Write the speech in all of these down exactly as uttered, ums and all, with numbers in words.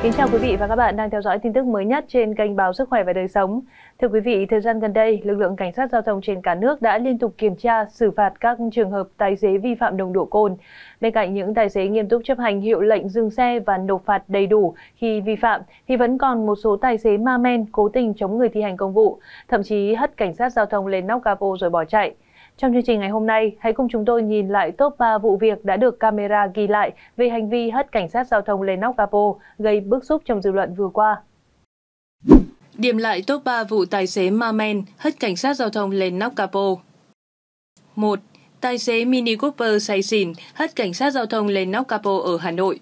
Kính chào quý vị và các bạn đang theo dõi tin tức mới nhất trên kênh Báo Sức khỏe và Đời sống. Thưa quý vị, thời gian gần đây, lực lượng cảnh sát giao thông trên cả nước đã liên tục kiểm tra, xử phạt các trường hợp tài xế vi phạm nồng độ cồn. Bên cạnh những tài xế nghiêm túc chấp hành hiệu lệnh dừng xe và nộp phạt đầy đủ khi vi phạm, thì vẫn còn một số tài xế ma men cố tình chống người thi hành công vụ, thậm chí hất cảnh sát giao thông lên nóc capo rồi bỏ chạy. Trong chương trình ngày hôm nay, hãy cùng chúng tôi nhìn lại top ba vụ việc đã được camera ghi lại về hành vi hất cảnh sát giao thông lên nóc capo gây bức xúc trong dư luận vừa qua. Điểm lại top ba vụ tài xế ma men hất cảnh sát giao thông lên nóc capo. một. Tài xế Mini Cooper say xỉn hất cảnh sát giao thông lên nóc capo ở Hà Nội.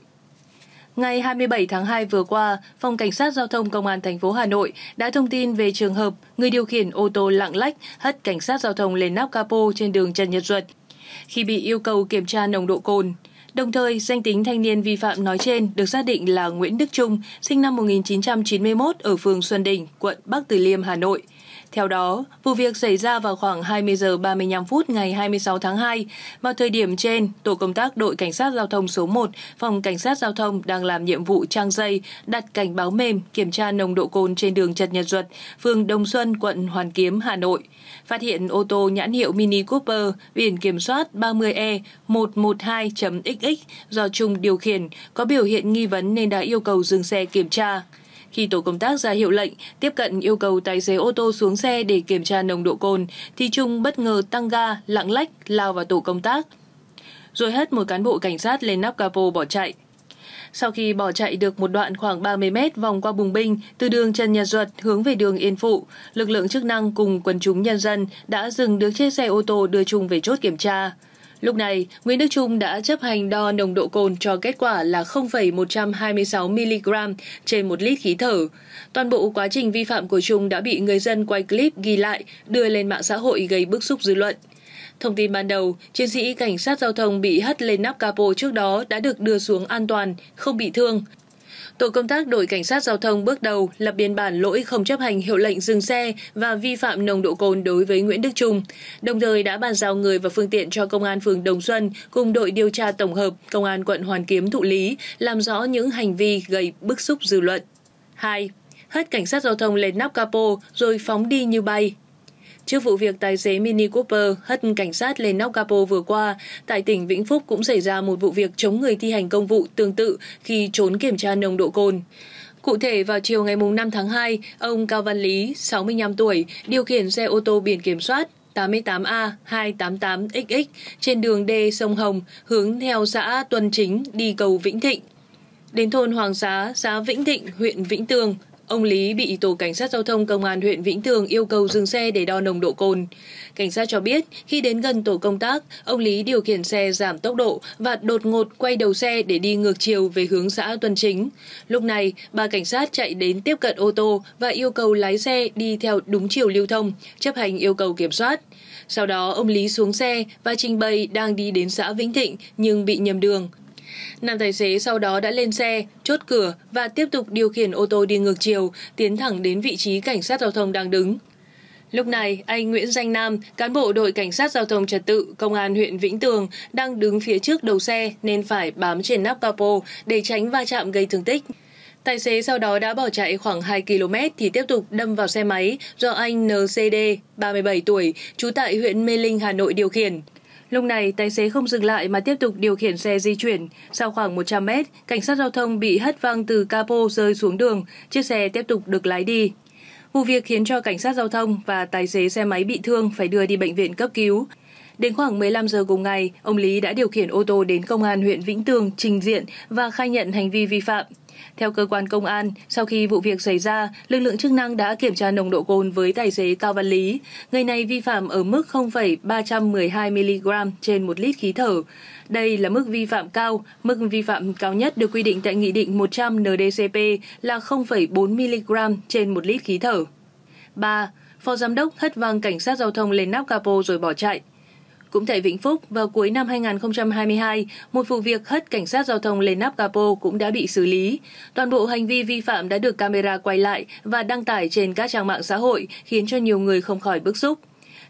Ngày hai mươi bảy tháng hai vừa qua, Phòng Cảnh sát Giao thông Công an thành phố Hà Nội đã thông tin về trường hợp người điều khiển ô tô lạng lách hất cảnh sát giao thông lên nóc capo trên đường Trần Nhật Duật khi bị yêu cầu kiểm tra nồng độ cồn. Đồng thời, danh tính thanh niên vi phạm nói trên được xác định là Nguyễn Đức Trung, sinh năm một nghìn chín trăm chín mươi mốt ở phường Xuân Đỉnh, quận Bắc Từ Liêm, Hà Nội. Theo đó, vụ việc xảy ra vào khoảng hai mươi giờ ba mươi lăm phút ngày hai mươi sáu tháng hai. Vào thời điểm trên, tổ công tác đội cảnh sát giao thông số một, Phòng Cảnh sát Giao thông đang làm nhiệm vụ trang dây, đặt cảnh báo mềm kiểm tra nồng độ cồn trên đường Trần Nhật Duật, phường Đồng Xuân, quận Hoàn Kiếm, Hà Nội. Phát hiện ô tô nhãn hiệu Mini Cooper, biển kiểm soát ba mươi E một một hai X X do Trung điều khiển, có biểu hiện nghi vấn nên đã yêu cầu dừng xe kiểm tra. Khi tổ công tác ra hiệu lệnh, tiếp cận yêu cầu tài xế ô tô xuống xe để kiểm tra nồng độ cồn, thì Trung bất ngờ tăng ga, lạng lách, lao vào tổ công tác, rồi hất một cán bộ cảnh sát lên nóc capo bỏ chạy. Sau khi bỏ chạy được một đoạn khoảng ba mươi mét vòng qua bùng binh từ đường Trần Nhật Duật hướng về đường Yên Phụ, lực lượng chức năng cùng quần chúng nhân dân đã dừng được chiếc xe ô tô đưa Trung về chốt kiểm tra. Lúc này, Nguyễn Đức Trung đã chấp hành đo nồng độ cồn cho kết quả là không phẩy một trăm hai mươi sáu mi-li-gam trên một lít khí thở. Toàn bộ quá trình vi phạm của Trung đã bị người dân quay clip ghi lại, đưa lên mạng xã hội gây bức xúc dư luận. Thông tin ban đầu, chiến sĩ cảnh sát giao thông bị hất lên nắp capo trước đó đã được đưa xuống an toàn, không bị thương. Tổ công tác đội cảnh sát giao thông bước đầu lập biên bản lỗi không chấp hành hiệu lệnh dừng xe và vi phạm nồng độ cồn đối với Nguyễn Đức Trung, đồng thời đã bàn giao người và phương tiện cho Công an phường Đồng Xuân cùng đội điều tra tổng hợp Công an quận Hoàn Kiếm thụ lý, làm rõ những hành vi gây bức xúc dư luận. hai. Hất cảnh sát giao thông lên nóc capo rồi phóng đi như bay. Trước vụ việc tài xế Mini Cooper hất cảnh sát lên nóc capo vừa qua, tại tỉnh Vĩnh Phúc cũng xảy ra một vụ việc chống người thi hành công vụ tương tự khi trốn kiểm tra nồng độ cồn. Cụ thể, vào chiều ngày năm tháng hai, ông Cao Văn Lý, sáu mươi lăm tuổi, điều khiển xe ô tô biển kiểm soát tám tám A hai tám tám X X trên đường D sông Hồng hướng theo xã Tuân Chính đi cầu Vĩnh Thịnh. Đến thôn Hoàng Xá, xã Vĩnh Thịnh, huyện Vĩnh Tường, ông Lý bị tổ cảnh sát giao thông công an huyện Vĩnh Tường yêu cầu dừng xe để đo nồng độ cồn. Cảnh sát cho biết, khi đến gần tổ công tác, ông Lý điều khiển xe giảm tốc độ và đột ngột quay đầu xe để đi ngược chiều về hướng xã Tuân Chính. Lúc này, ba cảnh sát chạy đến tiếp cận ô tô và yêu cầu lái xe đi theo đúng chiều lưu thông, chấp hành yêu cầu kiểm soát. Sau đó, ông Lý xuống xe và trình bày đang đi đến xã Vĩnh Thịnh nhưng bị nhầm đường. Nam tài xế sau đó đã lên xe, chốt cửa và tiếp tục điều khiển ô tô đi ngược chiều, tiến thẳng đến vị trí cảnh sát giao thông đang đứng. Lúc này, anh Nguyễn Danh Nam, cán bộ đội cảnh sát giao thông trật tự Công an huyện Vĩnh Tường, đang đứng phía trước đầu xe nên phải bám trên nắp capo để tránh va chạm gây thương tích. Tài xế sau đó đã bỏ chạy khoảng hai ki lô mét thì tiếp tục đâm vào xe máy do anh en xê đê, ba mươi bảy tuổi, trú tại huyện Mê Linh, Hà Nội điều khiển. Lúc này, tài xế không dừng lại mà tiếp tục điều khiển xe di chuyển. Sau khoảng một trăm mét, cảnh sát giao thông bị hất văng từ capo rơi xuống đường, chiếc xe tiếp tục được lái đi. Vụ việc khiến cho cảnh sát giao thông và tài xế xe máy bị thương phải đưa đi bệnh viện cấp cứu. Đến khoảng mười lăm giờ cùng ngày, ông Lý đã điều khiển ô tô đến Công an huyện Vĩnh Tường trình diện và khai nhận hành vi vi phạm. Theo cơ quan công an, sau khi vụ việc xảy ra, lực lượng chức năng đã kiểm tra nồng độ cồn với tài xế Cao Văn Lý. Người này vi phạm ở mức không phẩy ba trăm mười hai mi-li-gam trên một lít khí thở. Đây là mức vi phạm cao, mức vi phạm cao nhất được quy định tại Nghị định một trăm N D C P là không phẩy bốn mi-li-gam trên một lít khí thở. ba. Phó Giám đốc hất văng cảnh sát giao thông lên nắp capo rồi bỏ chạy. Cũng tại Vĩnh Phúc, vào cuối năm hai nghìn không trăm hai mươi hai, một vụ việc hất cảnh sát giao thông lên nắp capo cũng đã bị xử lý. Toàn bộ hành vi vi phạm đã được camera quay lại và đăng tải trên các trang mạng xã hội, khiến cho nhiều người không khỏi bức xúc.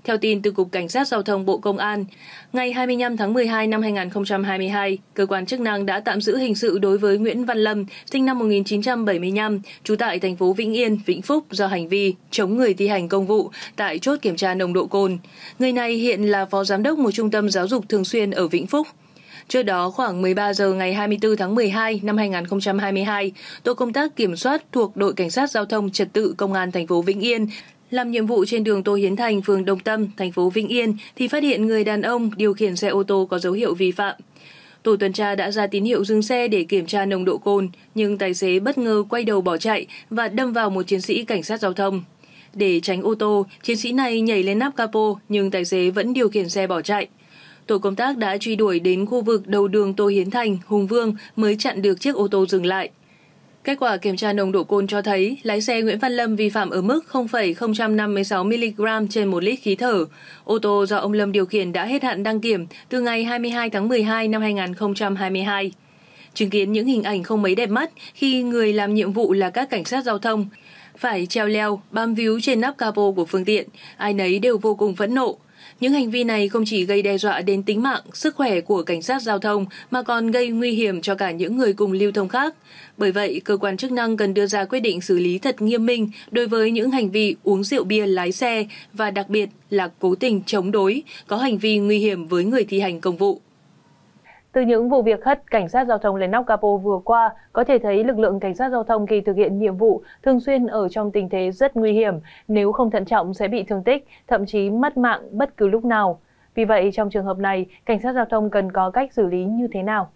Theo tin từ Cục Cảnh sát Giao thông Bộ Công an, ngày hai mươi lăm tháng mười hai năm hai nghìn không trăm hai mươi hai, cơ quan chức năng đã tạm giữ hình sự đối với Nguyễn Văn Lâm, sinh năm một nghìn chín trăm bảy mươi lăm, trú tại thành phố Vĩnh Yên, Vĩnh Phúc do hành vi chống người thi hành công vụ tại chốt kiểm tra nồng độ cồn. Người này hiện là phó giám đốc một trung tâm giáo dục thường xuyên ở Vĩnh Phúc. Trước đó, khoảng mười ba giờ ngày hai mươi tư tháng mười hai năm hai nghìn không trăm hai mươi hai, tổ công tác kiểm soát thuộc đội cảnh sát giao thông trật tự công an thành phố Vĩnh Yên làm nhiệm vụ trên đường Tô Hiến Thành, phường Đồng Tâm, thành phố Vĩnh Yên thì phát hiện người đàn ông điều khiển xe ô tô có dấu hiệu vi phạm. Tổ tuần tra đã ra tín hiệu dừng xe để kiểm tra nồng độ cồn, nhưng tài xế bất ngờ quay đầu bỏ chạy và đâm vào một chiến sĩ cảnh sát giao thông. Để tránh ô tô, chiến sĩ này nhảy lên nắp capo nhưng tài xế vẫn điều khiển xe bỏ chạy. Tổ công tác đã truy đuổi đến khu vực đầu đường Tô Hiến Thành, Hùng Vương mới chặn được chiếc ô tô dừng lại. Kết quả kiểm tra nồng độ cồn cho thấy lái xe Nguyễn Văn Lâm vi phạm ở mức không phẩy không năm sáu mi-li-gam trên một lít khí thở. Ô tô do ông Lâm điều khiển đã hết hạn đăng kiểm từ ngày hai mươi hai tháng mười hai năm hai nghìn không trăm hai mươi hai. Chứng kiến những hình ảnh không mấy đẹp mắt khi người làm nhiệm vụ là các cảnh sát giao thông phải treo leo, bám víu trên nắp capo của phương tiện, ai nấy đều vô cùng phẫn nộ. Những hành vi này không chỉ gây đe dọa đến tính mạng, sức khỏe của cảnh sát giao thông mà còn gây nguy hiểm cho cả những người cùng lưu thông khác. Bởi vậy, cơ quan chức năng cần đưa ra quyết định xử lý thật nghiêm minh đối với những hành vi uống rượu bia lái xe và đặc biệt là cố tình chống đối, có hành vi nguy hiểm với người thi hành công vụ. Từ những vụ việc hất cảnh sát giao thông lên nóc capo vừa qua, có thể thấy lực lượng cảnh sát giao thông khi thực hiện nhiệm vụ thường xuyên ở trong tình thế rất nguy hiểm, nếu không thận trọng sẽ bị thương tích, thậm chí mất mạng bất cứ lúc nào. Vì vậy, trong trường hợp này, cảnh sát giao thông cần có cách xử lý như thế nào?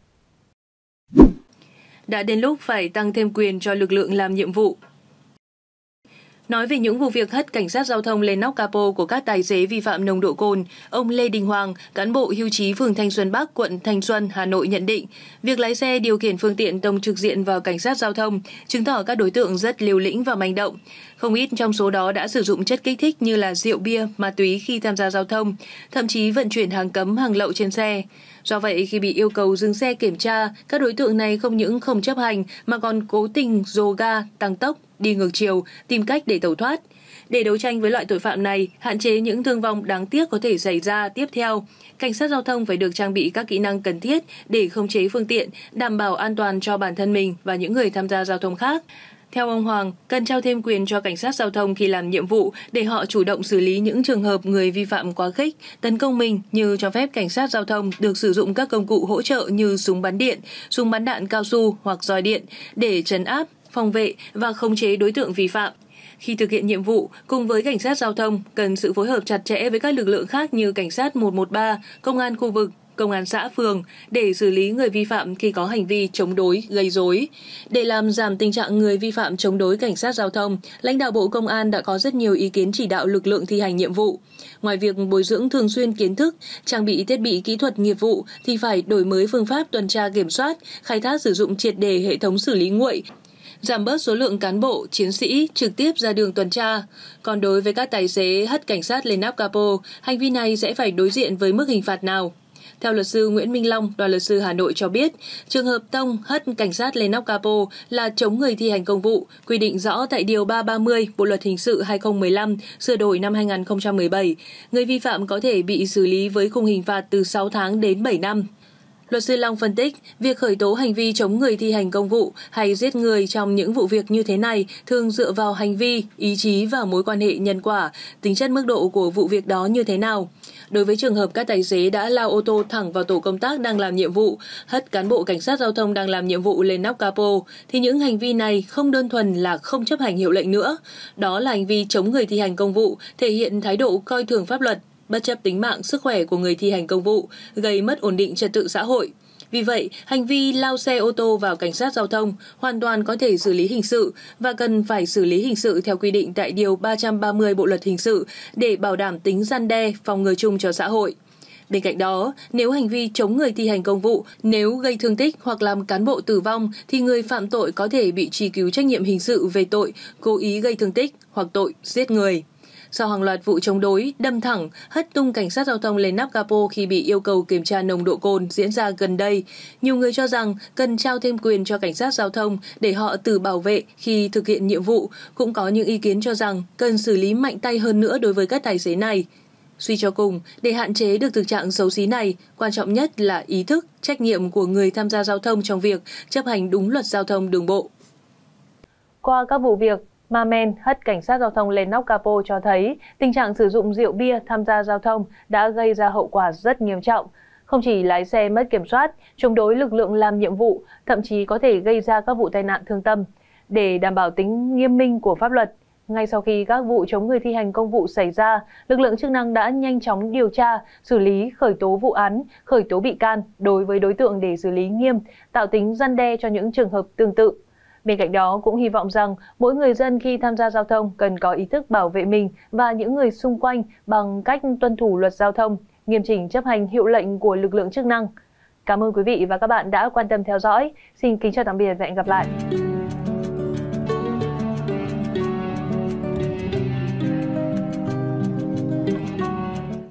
Đã đến lúc phải tăng thêm quyền cho lực lượng làm nhiệm vụ. Nói về những vụ việc hất cảnh sát giao thông lên nóc capo của các tài xế vi phạm nồng độ cồn, ông Lê Đình Hoàng, cán bộ hưu trí phường Thanh Xuân Bắc, quận Thanh Xuân, Hà Nội nhận định, việc lái xe điều khiển phương tiện tông trực diện vào cảnh sát giao thông chứng tỏ các đối tượng rất liều lĩnh và manh động. Không ít trong số đó đã sử dụng chất kích thích như là rượu bia, ma túy khi tham gia giao thông, thậm chí vận chuyển hàng cấm, hàng lậu trên xe. Do vậy, khi bị yêu cầu dừng xe kiểm tra, các đối tượng này không những không chấp hành mà còn cố tình dồ ga, tăng tốc, đi ngược chiều, tìm cách để tẩu thoát. Để đấu tranh với loại tội phạm này, hạn chế những thương vong đáng tiếc có thể xảy ra tiếp theo, cảnh sát giao thông phải được trang bị các kỹ năng cần thiết để khống chế phương tiện, đảm bảo an toàn cho bản thân mình và những người tham gia giao thông khác. Theo ông Hoàng, cần trao thêm quyền cho cảnh sát giao thông khi làm nhiệm vụ để họ chủ động xử lý những trường hợp người vi phạm quá khích, tấn công mình, như cho phép cảnh sát giao thông được sử dụng các công cụ hỗ trợ như súng bắn điện, súng bắn đạn cao su hoặc roi điện để trấn áp, phòng vệ và khống chế đối tượng vi phạm. Khi thực hiện nhiệm vụ, cùng với cảnh sát giao thông, cần sự phối hợp chặt chẽ với các lực lượng khác như cảnh sát một một ba, công an khu vực, công an xã phường để xử lý người vi phạm khi có hành vi chống đối, gây rối. Để làm giảm tình trạng người vi phạm chống đối cảnh sát giao thông, lãnh đạo Bộ Công an đã có rất nhiều ý kiến chỉ đạo lực lượng thi hành nhiệm vụ. Ngoài việc bồi dưỡng thường xuyên kiến thức, trang bị thiết bị kỹ thuật nghiệp vụ thì phải đổi mới phương pháp tuần tra kiểm soát, khai thác sử dụng triệt để hệ thống xử lý nguội, giảm bớt số lượng cán bộ, chiến sĩ trực tiếp ra đường tuần tra. Còn đối với các tài xế hất cảnh sát lên nắp capo, hành vi này sẽ phải đối diện với mức hình phạt nào? Theo luật sư Nguyễn Minh Long, đoàn luật sư Hà Nội cho biết, trường hợp tông hất cảnh sát lên nóc capo là chống người thi hành công vụ, quy định rõ tại Điều ba trăm ba mươi Bộ Luật Hình sự hai nghìn không trăm mười lăm, sửa đổi năm hai nghìn không trăm mười bảy. Người vi phạm có thể bị xử lý với khung hình phạt từ sáu tháng đến bảy năm. Luật sư Long phân tích, việc khởi tố hành vi chống người thi hành công vụ hay giết người trong những vụ việc như thế này thường dựa vào hành vi, ý chí và mối quan hệ nhân quả, tính chất mức độ của vụ việc đó như thế nào. Đối với trường hợp các tài xế đã lao ô tô thẳng vào tổ công tác đang làm nhiệm vụ, hất cán bộ cảnh sát giao thông đang làm nhiệm vụ lên nóc capo, thì những hành vi này không đơn thuần là không chấp hành hiệu lệnh nữa. Đó là hành vi chống người thi hành công vụ, thể hiện thái độ coi thường pháp luật, bất chấp tính mạng, sức khỏe của người thi hành công vụ, gây mất ổn định trật tự xã hội. Vì vậy, hành vi lao xe ô tô vào cảnh sát giao thông hoàn toàn có thể xử lý hình sự và cần phải xử lý hình sự theo quy định tại Điều ba trăm ba mươi Bộ Luật Hình sự để bảo đảm tính răn đe, phòng ngừa chung cho xã hội. Bên cạnh đó, nếu hành vi chống người thi hành công vụ, nếu gây thương tích hoặc làm cán bộ tử vong thì người phạm tội có thể bị truy cứu trách nhiệm hình sự về tội cố ý gây thương tích hoặc tội giết người. Sau hàng loạt vụ chống đối, đâm thẳng, hất tung cảnh sát giao thông lên nắp capo khi bị yêu cầu kiểm tra nồng độ cồn diễn ra gần đây, nhiều người cho rằng cần trao thêm quyền cho cảnh sát giao thông để họ tự bảo vệ khi thực hiện nhiệm vụ. Cũng có những ý kiến cho rằng cần xử lý mạnh tay hơn nữa đối với các tài xế này. Suy cho cùng, để hạn chế được thực trạng xấu xí này, quan trọng nhất là ý thức, trách nhiệm của người tham gia giao thông trong việc chấp hành đúng luật giao thông đường bộ. Qua các vụ việc, ma men hất cảnh sát giao thông lên nóc capo cho thấy tình trạng sử dụng rượu bia tham gia giao thông đã gây ra hậu quả rất nghiêm trọng. Không chỉ lái xe mất kiểm soát, chống đối lực lượng làm nhiệm vụ, thậm chí có thể gây ra các vụ tai nạn thương tâm. Để đảm bảo tính nghiêm minh của pháp luật, ngay sau khi các vụ chống người thi hành công vụ xảy ra, lực lượng chức năng đã nhanh chóng điều tra, xử lý, khởi tố vụ án, khởi tố bị can đối với đối tượng để xử lý nghiêm, tạo tính răn đe cho những trường hợp tương tự. Bên cạnh đó, cũng hy vọng rằng mỗi người dân khi tham gia giao thông cần có ý thức bảo vệ mình và những người xung quanh bằng cách tuân thủ luật giao thông, nghiêm chỉnh chấp hành hiệu lệnh của lực lượng chức năng. Cảm ơn quý vị và các bạn đã quan tâm theo dõi. Xin kính chào tạm biệt và hẹn gặp lại.